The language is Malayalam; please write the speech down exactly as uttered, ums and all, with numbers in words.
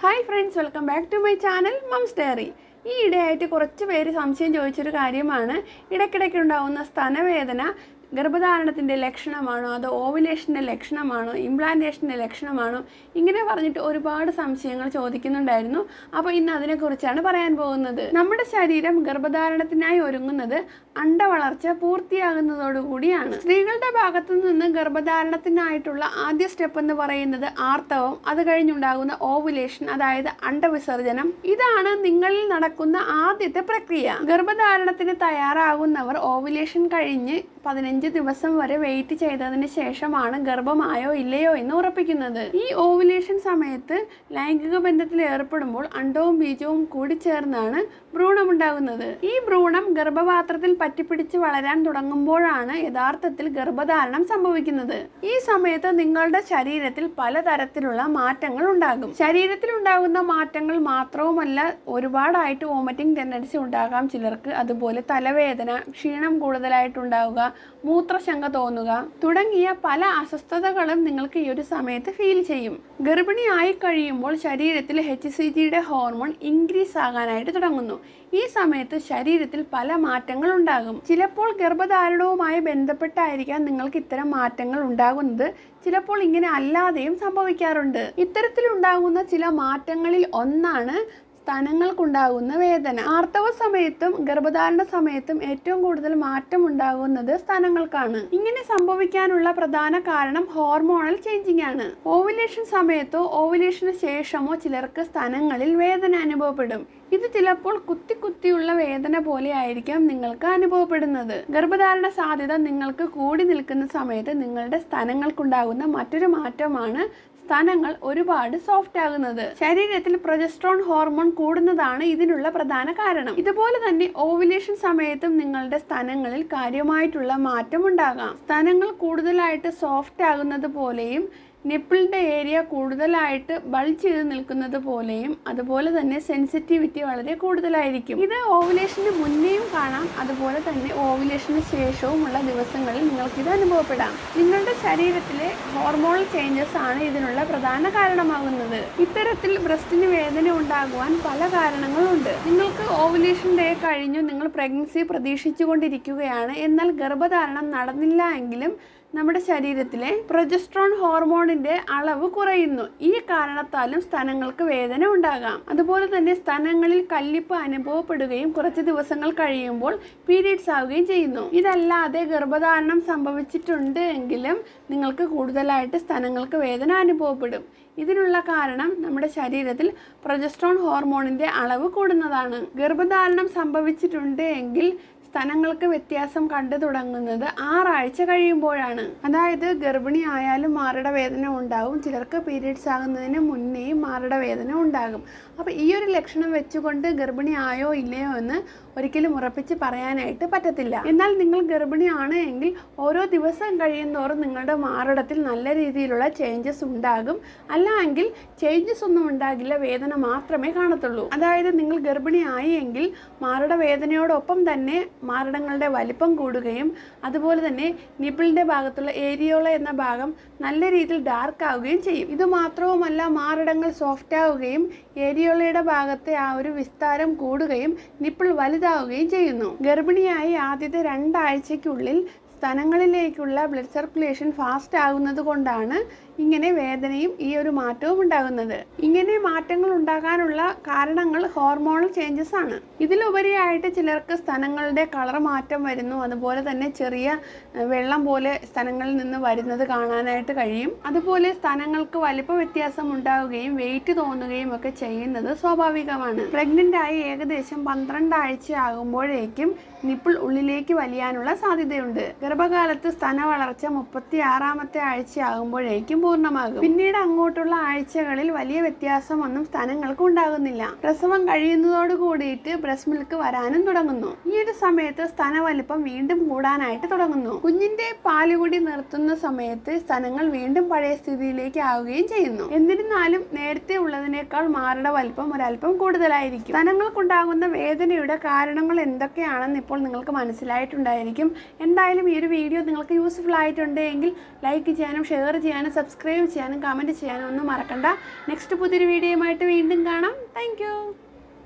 Hi friends, welcome back to my channel Mom's Diary. ഈ ഇടയായിട്ട് കുറച്ച് പേര് സംശയം ചോദിച്ചൊരു കാര്യമാണ് ഇടയ്ക്കിടയ്ക്ക് ഉണ്ടാവുന്ന സ്തനവേദന ഗർഭധാരണത്തിൻ്റെ ലക്ഷണമാണോ അതോ ഓവുലേഷൻ്റെ ലക്ഷണമാണോ ഇംപ്ലാന്റേഷൻ്റെ ലക്ഷണമാണോ ഇങ്ങനെ പറഞ്ഞിട്ട് ഒരുപാട് സംശയങ്ങൾ ചോദിക്കുന്നുണ്ടായിരുന്നു. അപ്പോൾ ഇന്ന് അതിനെക്കുറിച്ചാണ് പറയാൻ പോകുന്നത്. നമ്മുടെ ശരീരം ഗർഭധാരണത്തിനായി ഒരുങ്ങുന്നത് അണ്ടവളർച്ച പൂർത്തിയാകുന്നതോടുകൂടിയാണ്. സ്ത്രീകളുടെ ഭാഗത്തു നിന്ന് ഗർഭധാരണത്തിനായിട്ടുള്ള ആദ്യ സ്റ്റെപ്പ് എന്ന് പറയുന്നത് ആർത്തവം, അത് കഴിഞ്ഞുണ്ടാകുന്ന ഓവുലേഷൻ അതായത് അണ്ടവിസർജനം. ഇതാണ് നിങ്ങളിൽ നടക്കുന്ന ആദ്യത്തെ പ്രക്രിയ. ഗർഭധാരണത്തിന് തയ്യാറാകുന്നവർ ഓവുലേഷൻ കഴിഞ്ഞ് പതിനഞ്ച് ദിവസം വരെ വെയിറ്റ് ചെയ്തതിന് ശേഷമാണ് ഗർഭമായോ ഇല്ലയോ എന്ന് ഉറപ്പിക്കുന്നത്. ഈ ഓവുലേഷൻ സമയത്ത് ലൈംഗിക ബന്ധത്തിൽ ഏർപ്പെടുമ്പോൾ അണ്ടവും ബീജവും കൂടി ചേർന്നാണ് ഭ്രൂണമുണ്ടാകുന്നത്. ഈ ഭ്രൂണം ഗർഭപാത്രത്തിൽ പറ്റിപ്പിടിച്ച് വളരാൻ തുടങ്ങുമ്പോഴാണ് യഥാർത്ഥത്തിൽ ഗർഭധാരണം സംഭവിക്കുന്നത്. ഈ സമയത്ത് നിങ്ങളുടെ ശരീരത്തിൽ പലതരത്തിലുള്ള മാറ്റങ്ങൾ ഉണ്ടാകും. ശരീരത്തിൽ ഉണ്ടാകുന്ന മാറ്റങ്ങൾ മാത്രവുമല്ല, ഒരുപാടായിട്ട് വോമിറ്റിംഗ് ടെൻഡൻസി ഉണ്ടാകാം ചിലർക്ക്, അതുപോലെ തലവേദന, ക്ഷീണം കൂടുതലായിട്ടുണ്ടാവുക, മൂത്രശങ്ക തോന്നുക തുടങ്ങിയ പല അസ്വസ്ഥതകളും നിങ്ങൾക്ക് ഈ ഒരു സമയത്ത് ഫീൽ ചെയ്യും. ഗർഭിണിയായി കഴിയുമ്പോൾ ശരീരത്തിൽ എച്ച് സി ജിയുടെ ഹോർമോൺ ഇൻക്രീസ് ആകാനായിട്ട് തുടങ്ങുന്നു. ഈ സമയത്ത് ശരീരത്തിൽ പല മാറ്റങ്ങൾ ഉണ്ടാകും. ചിലപ്പോൾ ഗർഭധാരണവുമായി ബന്ധപ്പെട്ടായിരിക്കാം നിങ്ങൾക്ക് ഇത്തരം മാറ്റങ്ങൾ ഉണ്ടാകുന്നത്. ചിലപ്പോൾ ഇങ്ങനെ അല്ലാതെയും സംഭവിക്കാറുണ്ട്. ഇത്തരത്തിലുണ്ടാകുന്ന ചില മാറ്റങ്ങളിൽ ഒന്നാണ് സ്തനങ്ങൾക്കുണ്ടാകുന്ന വേദന. ആർത്തവ സമയത്തും ഗർഭധാരണ സമയത്തും ഏറ്റവും കൂടുതൽ മാറ്റം ഉണ്ടാകുന്നത് സ്തനങ്ങൾക്കാണ്. ഇങ്ങനെ സംഭവിക്കാനുള്ള പ്രധാന കാരണം ഹോർമോണൽ ചേഞ്ചിങ് ആണ്. ഓവുലേഷൻ സമയത്തോ ഓവുലേഷന് ശേഷമോ ചിലർക്ക് സ്തനങ്ങളിൽ വേദന അനുഭവപ്പെടും. ഇത് ചിലപ്പോൾ കുത്തി കുത്തിയുള്ള വേദന പോലെ ആയിരിക്കാം നിങ്ങൾക്ക് അനുഭവപ്പെടുന്നത്. ഗർഭധാരണ സാധ്യത നിങ്ങൾക്ക് കൂടി നിൽക്കുന്ന സമയത്ത് നിങ്ങളുടെ സ്തനങ്ങൾക്കുണ്ടാകുന്ന മറ്റൊരു മാറ്റമാണ് സ്തനങ്ങൾ ഒരുപാട് സോഫ്റ്റ് ആകുന്നത്. ശരീരത്തിൽ പ്രൊജസ്ട്രോൺ ഹോർമോൺ കൂടുന്നതാണ് ഇതിനുള്ള പ്രധാന കാരണം. ഇതുപോലെ തന്നെ ഓവുലേഷൻ സമയത്തും നിങ്ങളുടെ സ്തനങ്ങളിൽ കാര്യമായിട്ടുള്ള മാറ്റം ഉണ്ടാകാം. സ്തനങ്ങൾ കൂടുതലായിട്ട് സോഫ്റ്റ് ആകുന്നത് പോലെയും നിപ്പിളിൻ്റെ ഏരിയ കൂടുതലായിട്ട് ബൾജ് ചെയ്ത് നിൽക്കുന്നത് പോലെയും അതുപോലെ തന്നെ സെൻസിറ്റിവിറ്റി വളരെ കൂടുതലായിരിക്കും. ഇത് ഓവുലേഷന് മുന്നേയും കാണാം, അതുപോലെ തന്നെ ഓവുലേഷന് ശേഷവുമുള്ള ദിവസങ്ങളിൽ നിങ്ങൾക്കിത് അനുഭവപ്പെടാം. നിങ്ങളുടെ ശരീരത്തിലെ ഹോർമോണൽ ചേഞ്ചസ് ആണ് ഇതിനുള്ള പ്രധാന കാരണമാകുന്നത്. ഇത്തരത്തിൽ ബ്രസ്റ്റിന് വേദന ഉണ്ടാകുവാൻ പല കാരണങ്ങളുണ്ട്. നിങ്ങൾക്ക് ഓവുലേഷൻ ഡേ കഴിഞ്ഞു, നിങ്ങൾ പ്രഗ്നൻസി പ്രതീക്ഷിച്ചു കൊണ്ടിരിക്കുകയാണ്, എന്നാൽ ഗർഭധാരണം നടന്നില്ല എങ്കിലും നമ്മുടെ ശരീരത്തിലെ പ്രൊജസ്ട്രോൺ ഹോർമോണിന്റെ അളവ് കുറയുന്നു. ഈ കാരണത്താലും സ്തനങ്ങൾക്ക് വേദന ഉണ്ടാകാം. അതുപോലെ തന്നെ സ്തനങ്ങളിൽ കല്ലിപ്പ് അനുഭവപ്പെടുകയും കുറച്ച് ദിവസങ്ങൾ കഴിയുമ്പോൾ പീരിയഡ്സ് ആവുകയും ചെയ്യുന്നു. ഇതല്ലാതെ ഗർഭധാരണം സംഭവിച്ചിട്ടുണ്ട് എങ്കിലും നിങ്ങൾക്ക് കൂടുതലായിട്ട് സ്തനങ്ങൾക്ക് വേദന അനുഭവപ്പെടും. ഇതിനുള്ള കാരണം നമ്മുടെ ശരീരത്തിൽ പ്രൊജസ്ട്രോൺ ഹോർമോണിന്റെ അളവ് കൂടുന്നതാണ്. ഗർഭധാരണം സംഭവിച്ചിട്ടുണ്ട് എങ്കിൽ സ്തനങ്ങൾക്ക് വ്യത്യാസം കണ്ടു തുടങ്ങുന്നത് ആറാഴ്ച കഴിയുമ്പോഴാണ്. അതായത് ഗർഭിണി ആയാലും മാറിട വേദന ഉണ്ടാകും, ചിലർക്ക് പീരിയഡ്സ് ആകുന്നതിന് മുന്നേയും മാറിട വേദന ഉണ്ടാകും. അപ്പോൾ ഈ ഒരു ലക്ഷണം വെച്ചുകൊണ്ട് ഗർഭിണി ആയോ ഇല്ലയോ എന്ന് ഒരിക്കലും ഉറപ്പിച്ച് പറയാനായിട്ട് പറ്റത്തില്ല. എന്നാൽ നിങ്ങൾ ഗർഭിണിയാണ് എങ്കിൽ ഓരോ ദിവസം കഴിയുന്നതോറും നിങ്ങളുടെ മാറിടത്തിൽ നല്ല രീതിയിലുള്ള ചേഞ്ചസ് ഉണ്ടാകും. അല്ല എങ്കിൽ ചേഞ്ചസ് ഒന്നും ഉണ്ടാകില്ല, വേദന മാത്രമേ കാണത്തുള്ളൂ. അതായത് നിങ്ങൾ ഗർഭിണിയായി എങ്കിൽ മാറിട വേദനയോടൊപ്പം തന്നെ മാറിടങ്ങളുടെ വലിപ്പം കൂടുകയും അതുപോലെ തന്നെ നിപ്പിളിൻ്റെ ഭാഗത്തുള്ള ഏരിയോള എന്ന ഭാഗം നല്ല രീതിയിൽ ഡാർക്ക് ആവുകയും ചെയ്യും. ഇത് മാത്രവുമല്ല, മാറിടങ്ങൾ സോഫ്റ്റ് ആവുകയും ഏരിയോളയുടെ ഭാഗത്തെ ആ ഒരു വിസ്താരം കൂടുകയും നിപ്പിൾ വലുതാവുകയും ചെയ്യുന്നു. ഗർഭിണിയായി ആദ്യത്തെ രണ്ടാഴ്ചയ്ക്കുള്ളിൽ സ്തനങ്ങളിലേക്കുള്ള ബ്ലഡ് സർക്കുലേഷൻ ഫാസ്റ്റ് ആകുന്നത് കൊണ്ടാണ് ഇങ്ങനെ വേദനയും ഈ ഒരു മാറ്റവും ഉണ്ടാകുന്നത്. ഇങ്ങനെ മാറ്റങ്ങൾ ഉണ്ടാകാനുള്ള കാരണങ്ങൾ ഹോർമോണൽ ചേഞ്ചസ് ആണ്. ഇതിലുപരിയായിട്ട് ചിലർക്ക് സ്തനങ്ങളുടെ കളർ മാറ്റം വരുന്നു, അതുപോലെ തന്നെ ചെറിയ വെള്ളം പോലെ സ്തനങ്ങളിൽ നിന്ന് വരുന്നത് കാണാനായിട്ട് കഴിയും. അതുപോലെ സ്തനങ്ങൾക്ക് വലിപ്പ വ്യത്യാസം ഉണ്ടാവുകയും വെയിറ്റ് തോന്നുകയും ഒക്കെ ചെയ്യുന്നത് സ്വാഭാവികമാണ്. പ്രഗ്നന്റ് ആയി ഏകദേശം പന്ത്രണ്ട് ആഴ്ച ആകുമ്പോഴേക്കും നിപ്പിൾ ഉള്ളിലേക്ക് വലിയാനുള്ള സാധ്യതയുണ്ട്. ഗർഭകാലത്ത് സ്തന വളർച്ച മുപ്പത്തി ആറാമത്തെ ആഴ്ച ആകുമ്പോഴേക്കും പൂർണ്ണമാകും. പിന്നീട് അങ്ങോട്ടുള്ള ആഴ്ചകളിൽ വലിയ വ്യത്യാസമൊന്നും സ്തനങ്ങൾക്ക് ഉണ്ടാകുന്നില്ല. പ്രസവം കഴിയുന്നതോട് കൂടിയിട്ട് ബ്രസ്റ്റ് മിൽക്ക് വരാനും തുടങ്ങുന്നു. ഈ ഒരു സമയത്ത് സ്തനവലിപ്പം വീണ്ടും കൂടാനായിട്ട് തുടങ്ങുന്നു. കുഞ്ഞിന്റെ പാലുകുടി നിർത്തുന്ന സമയത്ത് സ്തനങ്ങൾ വീണ്ടും പഴയ സ്ഥിതിയിലേക്ക് ആവുകയും ചെയ്യുന്നു. എന്നിരുന്നാലും നേരത്തെ ഉള്ളതിനേക്കാൾ മാറിട വലിപ്പം ഒരല്പം കൂടുതലായിരിക്കും. സ്തനങ്ങൾക്കുണ്ടാകുന്ന വേദനയുടെ കാരണങ്ങൾ എന്തൊക്കെയാണെന്ന് ഇപ്പോൾ നിങ്ങൾക്ക് മനസ്സിലായിട്ടുണ്ടായിരിക്കും. എന്തായാലും ഈ ഒരു വീഡിയോ നിങ്ങൾക്ക് യൂസ്ഫുൾ ആയിട്ടുണ്ടെങ്കിൽ ലൈക്ക് ചെയ്യാനും ഷെയർ ചെയ്യാനും സബ്സ്ക്രൈബ് സബ്സ്ക്രൈബ് ചെയ്യാനും കമൻറ്റ് ചെയ്യാനും ഒന്നും മറക്കണ്ട. നെക്സ്റ്റ് പുതിയൊരു വീഡിയോയുമായിട്ട് വീണ്ടും കാണാം. താങ്ക്